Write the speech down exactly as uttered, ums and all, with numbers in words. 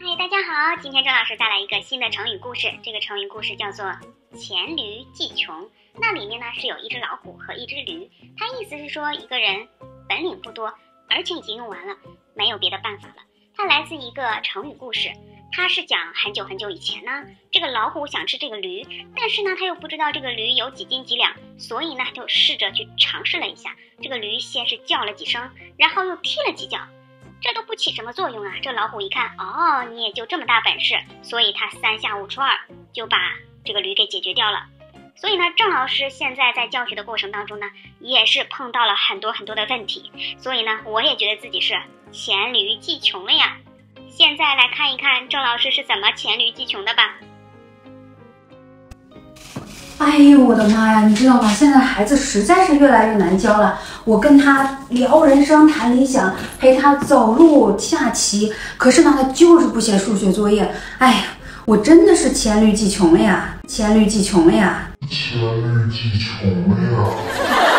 嗨，大家好，今天郑老师带来一个新的成语故事，这个成语故事叫做黔驴技穷。那里面呢是有一只老虎和一只驴，它意思是说一个人本领不多，而且已经用完了，没有别的办法了。它来自一个成语故事，它是讲很久很久以前呢，这个老虎想吃这个驴，但是呢他又不知道这个驴有几斤几两，所以呢就试着去尝试了一下。这个驴先是叫了几声，然后又踢了几脚，这都不起什么作用啊。这老虎一看，哦，你也就这么大本事，所以他三下五除二就把这个驴给解决掉了。所以呢，郑老师现在在教学的过程当中呢，也是碰到了很多很多的问题，所以呢，我也觉得自己是黔驴技穷了呀。现在来看一看郑老师是怎么黔驴技穷的吧。 哎呦我的妈呀，你知道吗？现在孩子实在是越来越难教了。我跟他聊人生谈理想，陪他走路下棋，可是呢他就是不写数学作业。哎呀，我真的是黔驴技穷了呀，黔驴技穷了呀， 黔驴技穷了呀。